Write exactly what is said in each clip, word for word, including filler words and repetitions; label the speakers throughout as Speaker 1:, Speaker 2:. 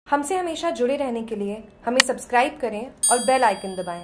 Speaker 1: हमसे हमेशा जुड़े रहने के लिए हमें सब्सक्राइब करें और बेल आइकन दबाएं।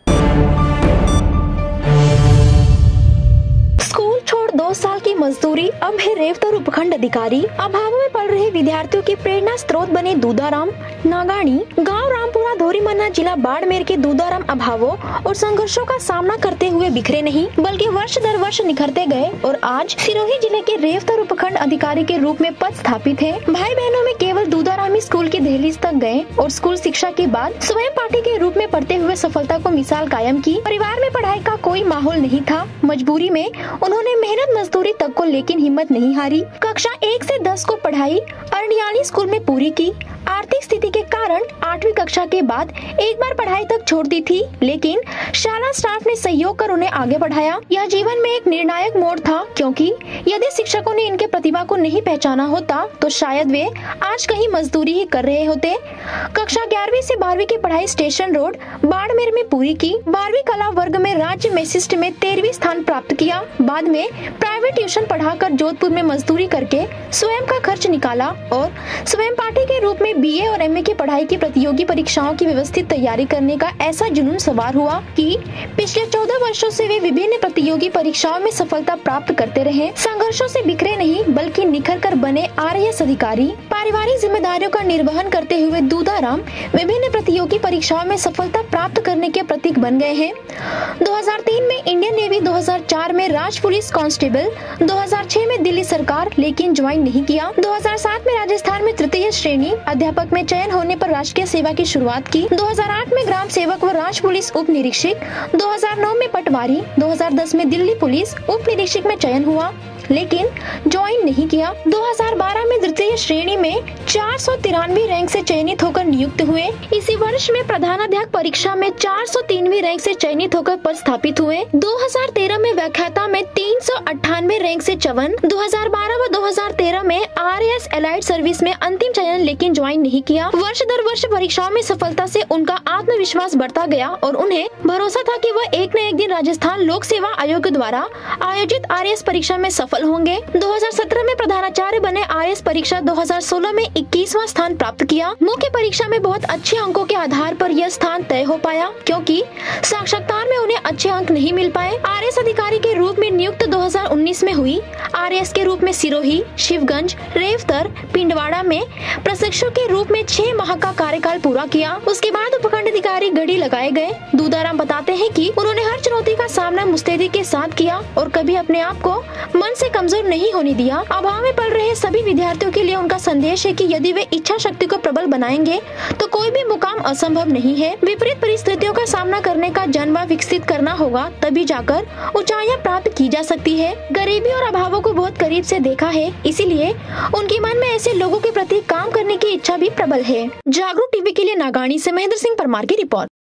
Speaker 2: स्कूल छोड़ दो साल की मजदूरी अब है रेवतर उपखंड अधिकारी। अभाव में पढ़ रहे विद्यार्थियों की प्रेरणा स्रोत बने दूधाराम नागाणी गांव रामपुरा धोरीमन्ना जिला बाड़मेर के दूधाराम अभावों और संघर्षों का सामना करते हुए बिखरे नहीं बल्कि वर्ष दर वर्ष निखरते गए और आज सिरोही जिले के रेवतर उपखंड अधिकारी के रूप में पद स्थापित है। भाई बहनों में केवल दूधाराम स्कूल की दहलीज तक गए और स्कूल शिक्षा के बाद स्वयं पाठी के रूप में पढ़ते हुए सफलता को मिसाल कायम की। परिवार में पढ़ाई का कोई माहौल नहीं था। मजबूरी में उन्होंने मेहनत मजदूरी तक को लेकिन हिम्मत नहीं हारी। कक्षा एक से दस को पढ़ाई अरनियाली स्कूल में पूरी की। आर्थिक स्थिति के कारण आठवीं कक्षा के बाद एक बार पढ़ाई तक छोड़ दी थी, लेकिन शाला स्टाफ ने सहयोग कर उन्हें आगे बढ़ाया। यह जीवन में एक निर्णायक मोड़ था, क्योंकि यदि शिक्षकों ने इनके प्रतिभा को नहीं पहचाना होता तो शायद वे आज कहीं मजदूरी ही कर रहे होते। कक्षा ग्यारहवीं से बारहवीं की पढ़ाई स्टेशन रोड बाड़मेर में पूरी की। बारहवीं कला वर्ग में राज्य मेसिस्ट में तेरहवीं स्थान प्राप्त किया। बाद में प्राइवेट ट्यूशन पढ़ाकर जोधपुर में मजदूरी करके स्वयं का खर्च निकाला और स्वयं पाठी के रूप में बीए और एमए की पढ़ाई की प्रतियोगी परीक्षाओं की व्यवस्थित तैयारी करने का ऐसा जुनून सवार हुआ कि पिछले चौदह वर्षों से वे विभिन्न प्रतियोगी परीक्षाओं में सफलता प्राप्त करते रहे। संघर्षों से बिखरे नहीं बल्कि निखर कर बने आरएएस अधिकारी। पारिवारिक जिम्मेदारियों का निर्वहन करते हुए दूधाराम विभिन्न प्रतियोगी परीक्षाओं में सफलता प्राप्त करने के प्रतीक बन गए हैं। दो हज़ार तीन में इंडियन नेवी, दो हज़ार चार में राज पुलिस कांस्टेबल, दो हज़ार छह में दिल्ली सरकार लेकिन ज्वाइन नहीं किया। दो हज़ार सात में राजस्थान में तृतीय श्रेणी अध्यापक में चयन होने पर राजकीय सेवा की शुरुआत की। दो हज़ार आठ में ग्राम सेवक व राज पुलिस उप निरीक्षक, दो हज़ार नौ में पटवारी, दो हज़ार दस में दिल्ली पुलिस उप निरीक्षक में चयन हुआ लेकिन ज्वाइन नहीं किया। दो हज़ार बारह में द्वितीय श्रेणी में चार सौ तिरानवे रैंक से चयनित होकर नियुक्त हुए। इसी वर्ष में प्रधानाध्यापक परीक्षा में चार सौ तीनवीं रैंक से चयनित होकर पद स्थापित हुए। दो हज़ार तेरह में व्याख्याता में तीन सौ अट्ठानवे रैंक से चवन। दो हज़ार बारह व दो हज़ार तेरह में आरएएस एलाइड सर्विस में अंतिम चयन लेकिन ज्वाइन नहीं किया। वर्ष दर वर्ष परीक्षाओं में सफलता से उनका आत्मविश्वास बढ़ता गया और उन्हें भरोसा था कि वह एक न एक दिन राजस्थान लोक सेवा आयोग द्वारा आयोजित आरएएस परीक्षा में सफल होंगे। दो हज़ार सत्रह में प्रधानाचार्य बने। आरएएस परीक्षा दो हज़ार सोलह में इक्कीसवां स्थान प्राप्त किया। मुख्य परीक्षा में बहुत अच्छे अंकों के आधार पर यह स्थान तय हो पाया, क्योंकि साक्षात्कार में उन्हें अच्छे अंक नहीं मिल पाए। आरएएस अधिकारी के रूप में नियुक्त दो हज़ार उन्नीस में हुई। आरएएस के रूप में सिरोही, शिवगंज, रेवतर, पिंडवाड़ा में प्रशिक्षक के रूप में छह माह का कार्यकाल पूरा किया। उसके बाद उपखंड अधिकारी गढ़ी लगाए गए। दूधाराम बताते हैं कि उन्होंने हर चुनौती का सामना मुस्तैदी के साथ किया और कभी अपने आप को मन से कमजोर नहीं होने दिया। अभाव में पढ़ रहे सभी विद्यार्थियों के लिए उनका संदेश है कि यदि वे इच्छा शक्ति को प्रबल बनाएंगे तो कोई भी मुकाम असंभव नहीं है। विपरीत परिस्थितियों का सामना करने का जज्बा विकसित करना होगा, तभी जाकर ऊंचाइयां प्राप्त की जा सकती है। गरीबी और अभावों को बहुत करीब से देखा है, इसीलिए उनके मन में ऐसे लोगों के प्रति काम करने की इच्छा भी प्रबल है। जागरूक टीवी के लिए नागाणी से महेंद्र सिंह परमार की रिपोर्ट।